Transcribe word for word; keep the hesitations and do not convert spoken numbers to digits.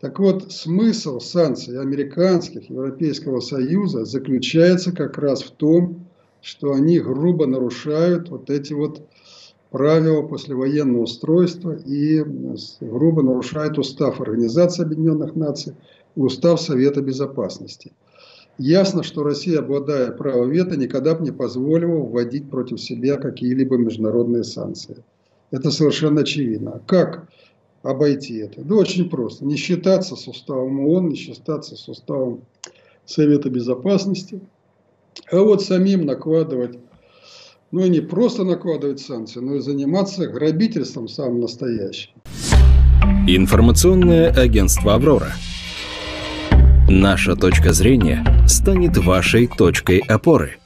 Так вот, смысл санкций американских, Европейского Союза заключается как раз в том, что они грубо нарушают вот эти вот правила послевоенного устройства и грубо нарушают устав Организации Объединенных Наций и устав Совета Безопасности. Ясно, что Россия, обладая правом вето, никогда бы не позволила вводить против себя какие-либо международные санкции. Это совершенно очевидно. Как обойти это? Да очень просто. Не считаться с уставом ООН, не считаться с уставом Совета Безопасности, а вот самим накладывать, ну и не просто накладывать санкции, но и заниматься грабительством самым настоящим. Информационное агентство «Аврора». Наша точка зрения станет вашей точкой опоры.